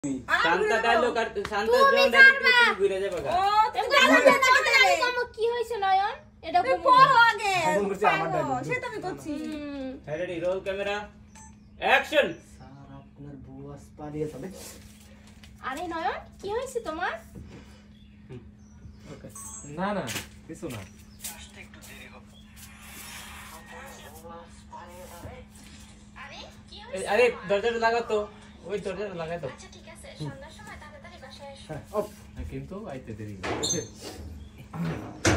শান্ত dialogue আর শান্ত জন তুমি ঘুরে যাবে গা ও তুমি ডায়লগ কি হইছে নয়ন এটা পড়ো আগে সেটা আমি করছি ready roll camera action sir আপনার বুয়াস পালিয়ে যাবে আরে নয়ন কি হইছে তোমার ওকে না না কিছু না আরে কি হইছে আরে দরজাটা লাগাও তো ওই দরজাটা লাগাই দাও আচ্ছা ঠিক আছে সন্ধ্যার সময় তাড়াতাড়ি বাসায় এসো কিন্তু আইতে দেরি